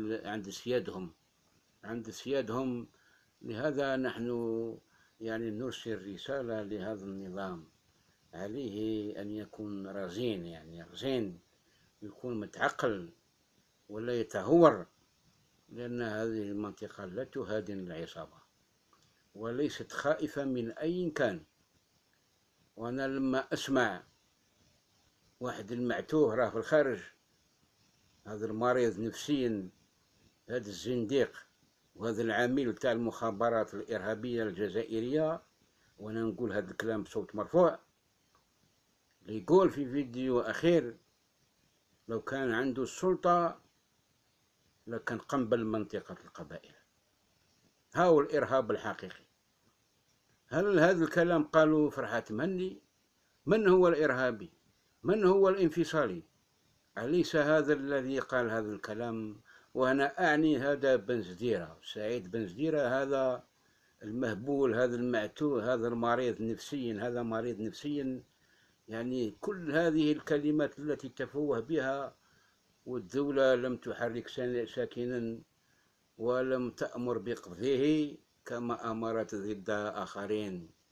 عند سيادهم. لهذا نحن يعني نرسل رسالة لهذا النظام، عليه أن يكون رزين، يعني رزين، يكون متعقل ولا يتهور، لأن هذه المنطقة لا تهادن العصابة وليست خائفة من أي كان. وأنا لما أسمع واحد المعتوه راه في الخارج، هذا المريض نفسيا، هذا الزنديق وهذا العميل تاع المخابرات الإرهابية الجزائرية، وأنا نقول هذا الكلام بصوت مرفوع، يقول في فيديو أخير لو كان عنده السلطة لكان قنبل منطقة القبائل. هاو الإرهاب الحقيقي. هل هذا الكلام قالوا فرحات مهني؟ من هو الإرهابي؟ من هو الانفصالي؟ أليس هذا الذي قال هذا الكلام؟ وأنا أعني هذا بنزديرة، سعيد بنزديرة، هذا المهبول، هذا المعتوه، هذا المريض نفسيا، هذا مريض نفسيا. يعني كل هذه الكلمات التي تفوه بها، والدولة لم تحرك ساكنا ولم تأمر بقبضه كما أمرت ضد آخرين.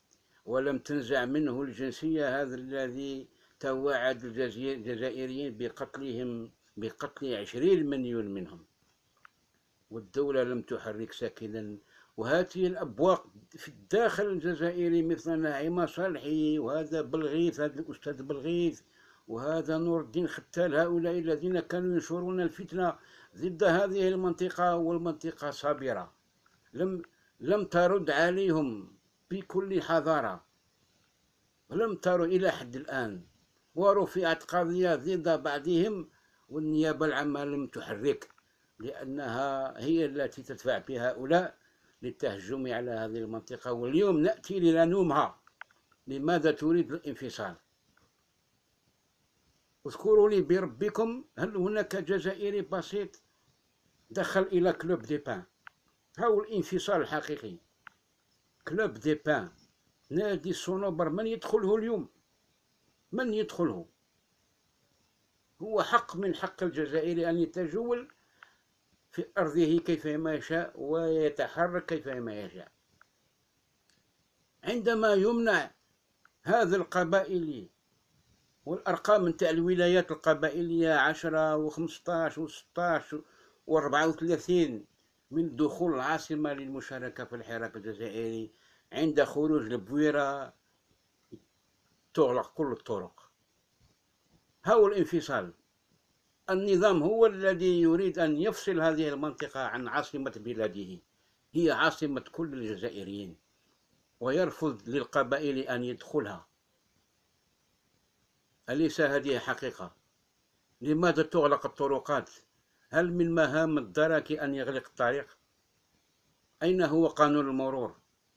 ولم تنزع منه الجنسية، هذا الذي توعد الجزائريين بقتل 20 مليون منهم، والدولة لم تحرك ساكنا. وهذه الأبواق في الداخل الجزائري مثل ناعمة صالحي، وهذا بلغيث، هذا الأستاذ بلغيث، وهذا نور الدين ختال، هؤلاء الذين كانوا ينشرون الفتنة ضد هذه المنطقة، والمنطقة صابرة، لم ترد عليهم بكل حذارة، ولم تروا إلى حد الآن، ورفعت قضية ضد بعضهم والنيابة العامة لم تحرك، لأنها هي التي تدفع بهؤلاء للتهجم على هذه المنطقة. واليوم نأتي لنلومها. لماذا تريد الانفصال؟ اذكروا لي بربكم، هل هناك جزائري بسيط دخل إلى كلوب دي بان؟ هو الانفصال الحقيقي. كلوب دي بان، نادي الصنوبر، من يدخله اليوم؟ من يدخله؟ هو حق من حق الجزائري أن يتجول في أرضه كيفما يشاء ويتحرك كيفما يشاء. عندما يمنع هذا القبائلي، والأرقام نتاع الولايات القبائلية 10 و15 و16 و34 من دخول العاصمة للمشاركة في الحراك الجزائري، عند خروج البويرة تغلق كل الطرق. هو الانفصال. النظام هو الذي يريد أن يفصل هذه المنطقة عن عاصمة بلاده، هي عاصمة كل الجزائريين، ويرفض للقبائل أن يدخلها. أليس هذه حقيقة؟ لماذا تغلق الطرقات؟ هل من مهام الدرك أن يغلق الطريق؟ أين هو قانون المرور؟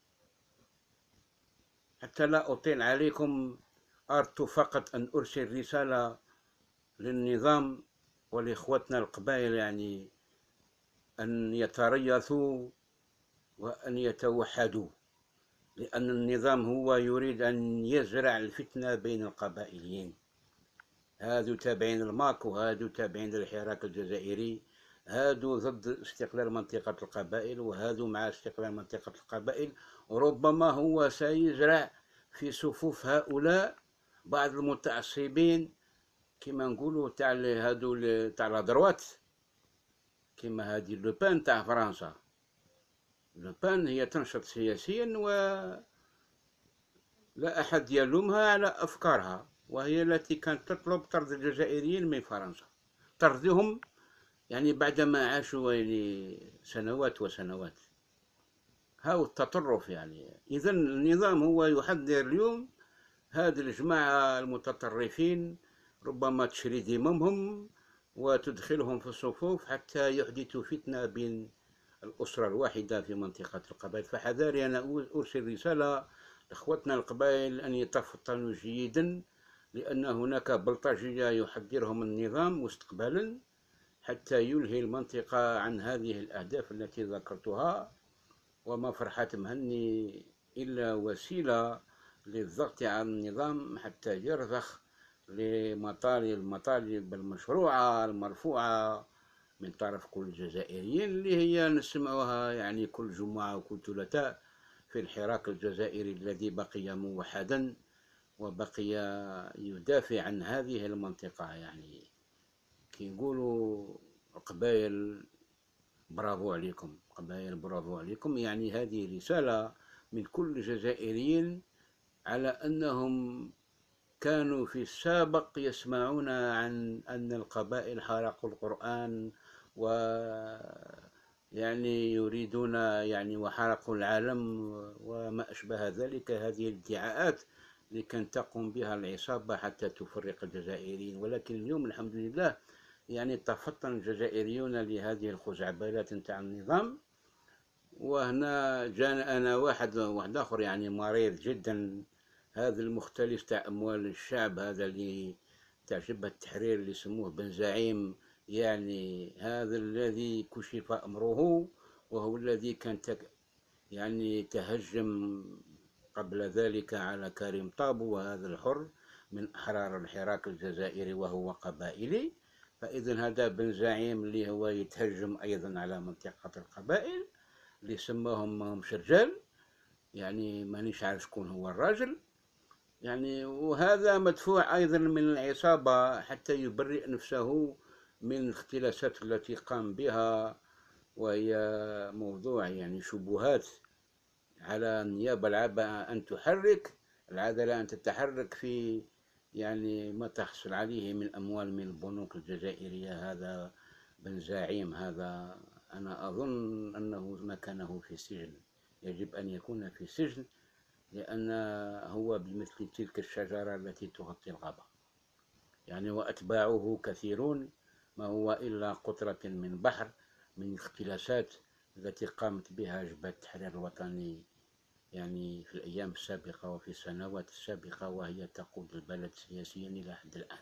حتى لا أطيل عليكم، أردت فقط أن أرسل رسالة للنظام ولإخوتنا القبائل، يعني أن يتريثوا وأن يتوحدوا، لأن النظام هو يريد أن يزرع الفتنة بين القبائليين. هادو تابعين الماك، وهادو تابعين للحراك الجزائري، هادو ضد استقلال منطقة القبائل، وهادو مع استقلال منطقة القبائل. وربما هو سيزرع في صفوف هؤلاء بعض المتعصبين، كما نقولوا تاع هادو تاع لادروات، كما هادي لوبان تاع فرنسا. لوبان هي تنشط سياسيا ولا أحد يلومها على أفكارها، وهي التي كانت تطلب طرد الجزائريين من فرنسا، طردهم يعني بعدما عاشوا يعني سنوات وسنوات. هاو التطرف يعني. إذا النظام هو يحذر اليوم هذه الجماعة المتطرفين، ربما تشري دممهم وتدخلهم في الصفوف حتى يحدثوا فتنة بين الأسرة الواحدة في منطقة القبائل. فحذاري، أنا أرسل رسالة لإخوتنا القبائل أن يتفطنوا جيدا، لأن هناك بلطجية يحذرهم النظام مستقبلا حتى يلهي المنطقة عن هذه الأهداف التي ذكرتها. وما فرحة مهني إلا وسيلة للضغط على النظام حتى يرضخ المطالب المشروعة المرفوعة من طرف كل الجزائريين، اللي هي نسمعها يعني كل جمعة وكل ثلاثاء في الحراك الجزائري الذي بقي موحدا وبقي يدافع عن هذه المنطقة. يعني كي نقولوا قبائل برافو عليكم، قبائل برافو عليكم. يعني هذه رسالة من كل الجزائريين على أنهم كانوا في السابق يسمعون عن أن القبائل حرقوا القرآن و يعني يريدون يعني وحرقوا العالم وما أشبه ذلك، هذه الادعاءات اللي كانت تقوم بها العصابة حتى تفرق الجزائريين. ولكن اليوم الحمد لله يعني تفطن الجزائريون لهذه الخزعبلات نتاع النظام. وهنا جانا أنا واحد آخر يعني مريض جدا، هذا المختلس تاع أموال الشعب، هذا اللي تاع جبهة التحرير اللي يسموه بن زعيم، يعني هذا الذي كشف أمره، وهو الذي كان يعني تهجم قبل ذلك على كريم طابو، وهذا الحر من أحرار الحراك الجزائري وهو قبائلي. فإذا هذا بن زعيم اللي هو يتهجم أيضا على منطقة القبائل، اللي سماهم ماهمش رجال، يعني مانيش عارف شكون هو الراجل، يعني وهذا مدفوع أيضا من العصابة حتى يبرئ نفسه من الاختلاسات التي قام بها، وهي موضوع يعني شبهات على النيابة العامة أن تحرك العدالة، أن تتحرك في يعني ما تحصل عليه من أموال من البنوك الجزائرية. هذا بن زعيم هذا أنا أظن أنه مكانه في السجن، يجب أن يكون في السجن، لأن هو بمثل تلك الشجرة التي تغطي الغابة، يعني وأتباعه كثيرون، ما هو إلا قطرة من بحر من الاختلاسات التي قامت بها جبهة التحرير الوطني يعني في الأيام السابقة وفي السنوات السابقة، وهي تقود البلد سياسيا إلى حد الآن.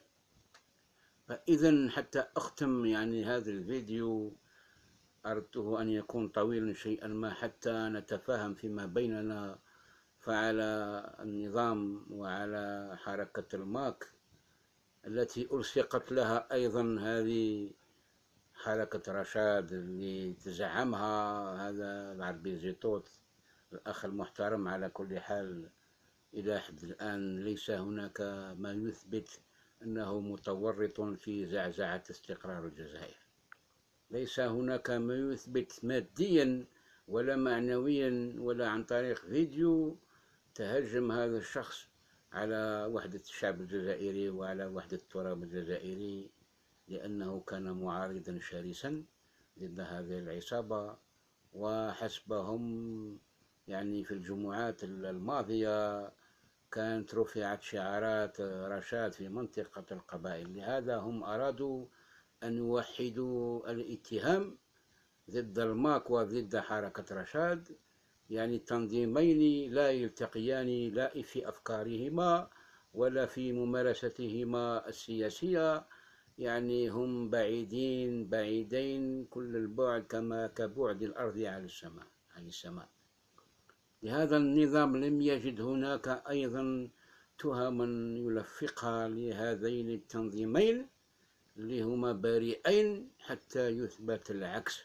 فإذا حتى أختم يعني هذا الفيديو، أردته أن يكون طويلا شيئا ما حتى نتفاهم فيما بيننا، فعلى النظام وعلى حركة الماك التي ألصقت لها أيضا هذه حركة رشاد اللي تزعمها هذا العربي زيتوت الأخ المحترم. على كل حال إلى حد الآن ليس هناك ما يثبت أنه متورط في زعزعة استقرار الجزائر، ليس هناك ما يثبت ماديا ولا معنويا ولا عن طريق فيديو تهجم هذا الشخص على وحدة الشعب الجزائري وعلى وحدة التراب الجزائري، لأنه كان معارضا شرسا ضد هذه العصابة. وحسبهم يعني في الجمعات الماضية كانت رفعت شعارات رشاد في منطقة القبائل، لهذا هم أرادوا أن يوحدوا الاتهام ضد الماك وضد حركة رشاد، يعني تنظيمين لا يلتقيان لا في أفكارهما ولا في ممارستهما السياسية، يعني هم بعيدين بعيدين كل البعد كما كبعد الأرض عن السماء. لهذا النظام لم يجد هناك أيضا تهما يلفقها لهذين التنظيمين اللي هما بريئين حتى يثبت العكس.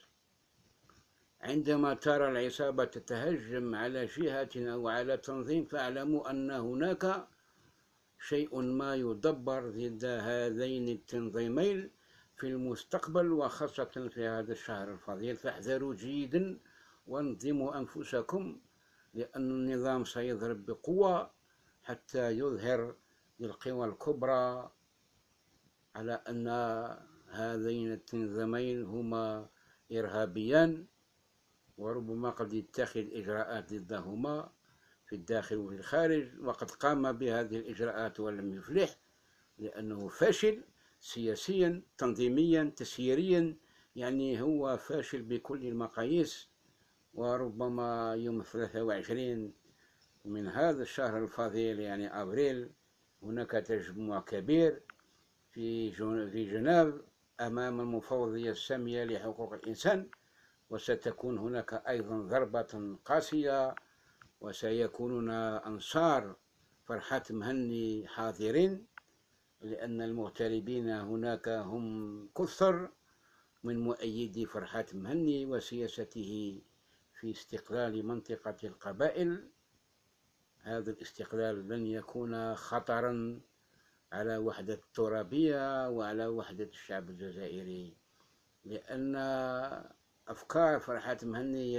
عندما ترى العصابة تتهجم على جهة أو على تنظيم فاعلموا أن هناك شيء ما يدبر ضد هذين التنظيمين في المستقبل، وخاصة في هذا الشهر الفضيل. فاحذروا جيدا وانظموا أنفسكم، لأن النظام سيضرب بقوة حتى يظهر للقوى الكبرى على أن هذين التنظيمين هما إرهابيان، وربما قد يتخذ إجراءات ضدهما في الداخل وفي الخارج، وقد قام بهذه الإجراءات ولم يفلح، لأنه فاشل سياسيا تنظيميا تسييريا، يعني هو فاشل بكل المقاييس. وربما يوم 23 من هذا الشهر الفضيل يعني أبريل هناك تجمع كبير في جنيف أمام المفوضية السامية لحقوق الإنسان، وستكون هناك أيضا ضربة قاسية، وسيكونون أنصار فرحة مهني حاضرين، لأن المغتربين هناك هم كثر من مؤيدي فرحة مهني وسياسته في استقلال منطقة القبائل. هذا الاستقلال لن يكون خطرا على وحدة الترابية وعلى وحدة الشعب الجزائري، لأن أفكار فرحة مهني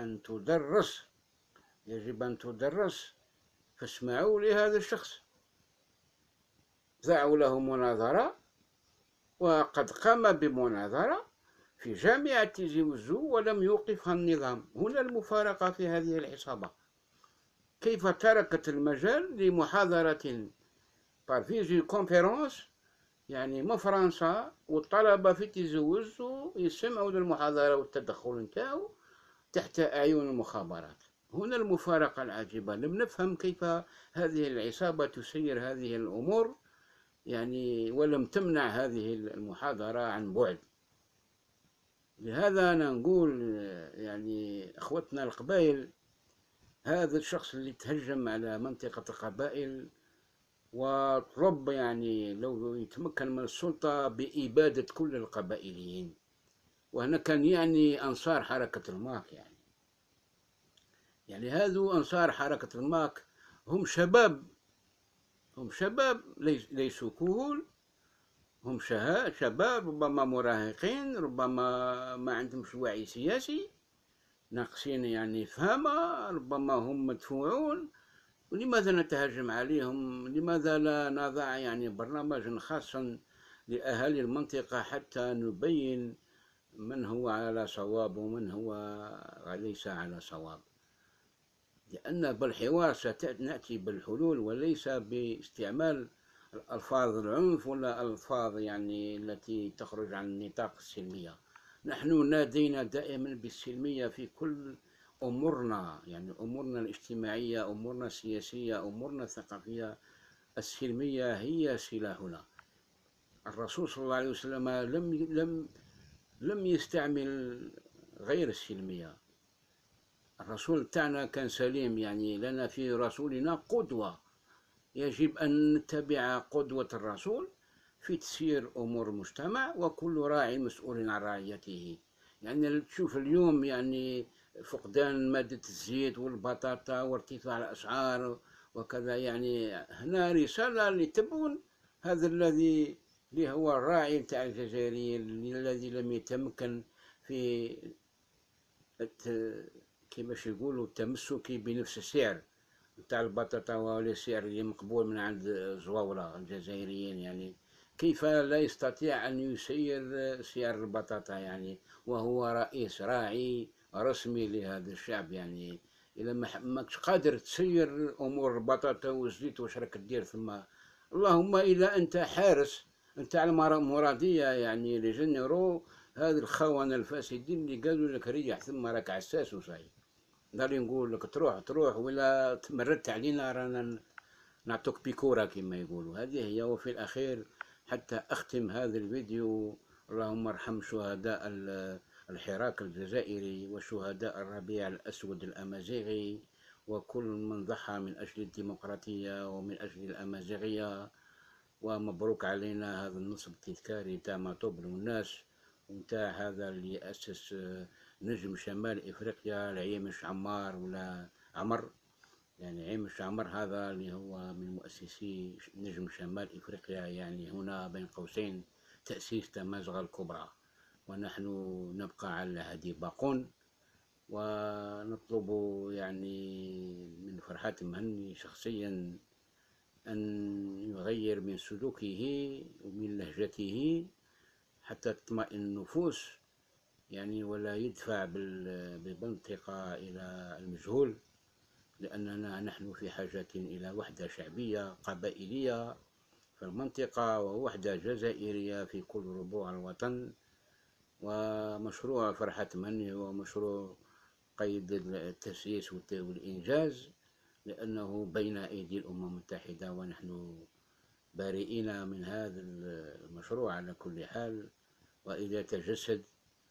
يجب أن تدرس. فاسمعوا لهذا الشخص، دعوا له مناظرة، وقد قام بمناظرة في جامعة تيزي وزو ولم يوقفها النظام. هنا المفارقة في هذه العصابة، كيف تركت المجال لمحاضرة بارفيجي كونفيرونس يعني من فرنسا، والطلبة في تيزي وزو يسمعوا للمحاضرة والتدخل نتاعو تحت أعين المخابرات. هنا المفارقة العجيبة، لم نفهم كيف هذه العصابة تسير هذه الأمور يعني، ولم تمنع هذه المحاضرة عن بعد. لهذا أنا نقول يعني أخوتنا القبائل، هذا الشخص اللي تهجم على منطقة القبائل وطلب يعني لو يتمكن من السلطة بإبادة كل القبائليين، وهنا كان يعني أنصار حركة الماك، يعني هذو أنصار حركة الماك هم شباب، هم شباب ليسوا كهول، هم شباب ربما مراهقين، ربما ما عندهمش وعي سياسي، ناقصين يعني فهمة، ربما هم مدفوعون. ولماذا نتهجم عليهم؟ لماذا لا نضع يعني برنامجا خاصا لأهالي المنطقة حتى نبين من هو على صواب ومن هو ليس على صواب؟ لأن بالحوار سنأتي بالحلول، وليس باستعمال ألفاظ العنف ولا ألفاظ يعني التي تخرج عن نطاق السلمية. نحن نادينا دائما بالسلمية في كل أمورنا، يعني أمورنا الاجتماعية، أمورنا السياسية، أمورنا الثقافية. السلمية هي سلاحنا. الرسول صلى الله عليه وسلم لم يستعمل غير السلمية. الرسول تاعنا كان سليم، يعني لنا في رسولنا قدوة، يجب أن نتبع قدوة الرسول في تسيير أمور المجتمع، وكل راعي مسؤول عن رعيته. يعني تشوف اليوم يعني فقدان مادة الزيت والبطاطا وارتفاع الأسعار وكذا، يعني هنا رسالة لتبون هذا الذي اللي هو الراعي نتاع الجزائريين، الذي لم يتمكن في كيفاش يقولوا التمسك بنفس السعر نتاع البطاطا، ولا السعر اللي مقبول من عند زواولة الجزائريين. يعني كيف لا يستطيع أن يسير سعر البطاطا، يعني وهو رئيس راعي رسمي لهذا الشعب؟ يعني إذا ماكش قادر تسير أمور البطاطا والزيت واش راك دير ثم؟ اللهم إلا أنت حارس نتاع المرادية، يعني لي جينيرو هذه الخونة الفاسدين اللي قالوا لك ريح ثم راك عساس وصاي، نضل نقول لك تروح ولا تمردت علينا رانا نعطوك بيكورة كما يقولوا. هذه هي. وفي الأخير حتى أختم هذا الفيديو، اللهم ارحم شهداء الحراك الجزائري وشهداء الربيع الأسود الأمازيغي وكل من ضحى من أجل الديمقراطية ومن أجل الأمازيغية. ومبروك علينا هذا النصب التذكاري تاع مطوب والناس، ونتاع هذا اللي أسس نجم شمال إفريقيا العيمش عمار ولا عمر، يعني عيمش عمر هذا اللي هو من مؤسسي نجم شمال إفريقيا، يعني هنا بين قوسين تأسيس تمازغ الكبرى. ونحن نبقى على هذه باقون، ونطلب يعني من فرحات مهني شخصيا أن يغير من سلوكه ومن لهجته حتى تطمئن النفوس، يعني ولا يدفع بالمنطقة إلى المجهول، لأننا نحن في حاجة إلى وحدة شعبية قبائلية في المنطقة، ووحدة جزائرية في كل ربوع الوطن. ومشروع فرحة مني هو مشروع قيد التسييس والإنجاز، لأنه بين أيدي الأمم المتحدة، ونحن بارئين من هذا المشروع على كل حال. وإذا تجسد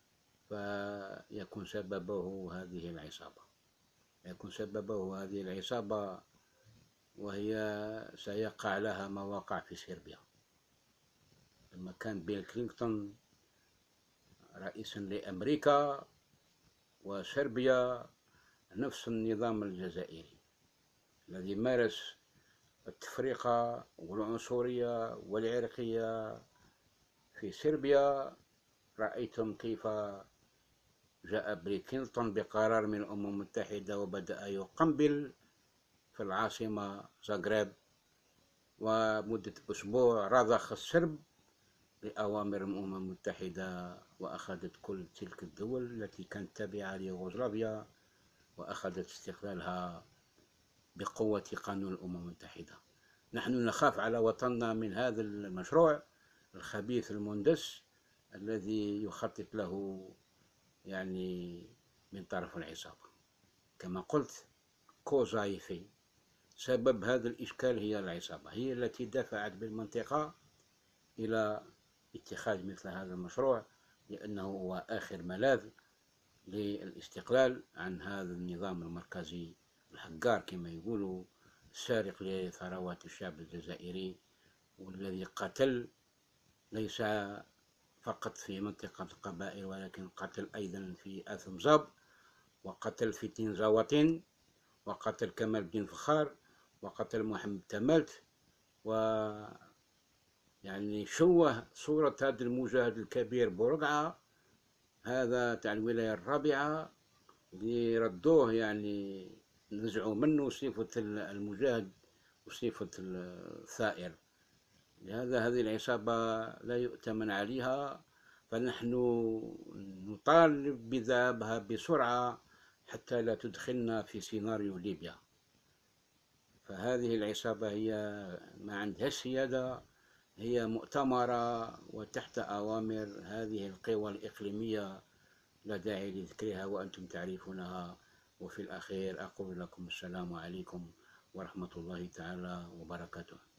فيكون سببه هذه العصابة، يكون سببه هذه العصابة، وهي سيقع لها ما وقع في صربيا لما كان بيل كلينتون رئيسا لأمريكا وصربيا، نفس النظام الجزائري الذي مارس التفرقة والعنصرية والعرقية في صربيا. رأيتم كيف جاء بيل كلينتون بقرار من الأمم المتحدة وبدأ يقنبل في العاصمة زغرب، ومدة أسبوع رضخ السرب لأوامر الأمم المتحدة، وأخذت كل تلك الدول التي كانت تابعة ليوغوسلافيا وأخذت استقلالها بقوة قانون الأمم المتحدة. نحن نخاف على وطننا من هذا المشروع الخبيث المندس الذي يخطط له يعني من طرف العصابة. كما قلت كوزايفي، سبب هذا الإشكال هي العصابة، هي التي دفعت بالمنطقة إلى اتخاذ مثل هذا المشروع، لأنه هو آخر ملاذ للاستقلال عن هذا النظام المركزي الحقار كما يقولوا، السارق لثروات الشعب الجزائري، والذي قتل ليس فقط في منطقة القبائل، ولكن قتل أيضا في آثمزاب، وقتل في تنزاوطين، وقتل كمال الدين فخار، وقتل محمد تمالت، و يعني شوه صورة هذا المجاهد الكبير بورقعة، هذا تاع الولاية الرابعة، اللي ردوه يعني نزعوا منه صفة المجاهد وصفة الثائر. لهذا هذه العصابة لا يؤتمن عليها، فنحن نطالب بذهابها بسرعة حتى لا تدخلنا في سيناريو ليبيا. فهذه العصابة هي ما عندها سيادة، هي مؤتمرة وتحت أوامر هذه القوى الإقليمية، لا داعي لذكرها وأنتم تعرفونها. وفي الأخير أقول لكم السلام عليكم ورحمة الله تعالى وبركاته.